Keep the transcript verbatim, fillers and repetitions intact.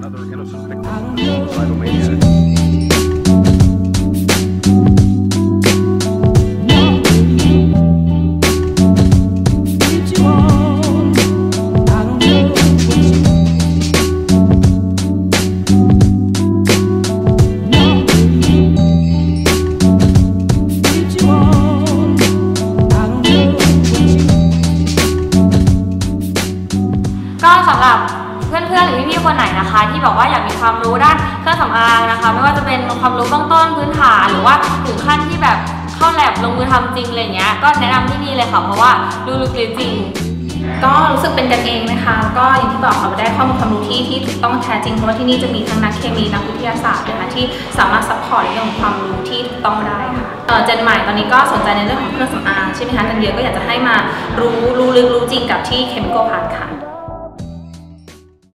another innocent victim of a suicidal maniac. ก็สำหรับเพื่อนๆหรือพี่ๆคนไหนนะคะที่บอกว่าอยากมีความรู้ด้านเครื่องสำอางนะคะไม่ว่าจะเป็นความรู้เบื้องต้นพื้นฐานหรือว่าถึงขั้นที่แบบเข้าแลบลงมือทำจริงอะไรเงี้ยก็แนะนำที่นี่เลยค่ะเพราะว่าดูลึกจริงก็รู้สึกเป็นกันเองนะคะก็อย่างที่บอกค่ะได้ข้อมูลความรู้ที่ที่ถูกต้องแท้จริงเพราะว่าที่นี่จะมีทั้งนักเคมีนักวิทยาศาสตร์นะคะที่สามารถซัพพอร์ตเรื่องของความรู้ที่ถูกต้องได้ค่ะเออเจนใหม่ตอนนี้ก็สนใจในเรื่องของเครื่องสำอางใช่ไหมคะกันเยอะก็อยากจะให้มารู้รู้ลึกรู้จริงกับที่ Chemical Plus ค่ะ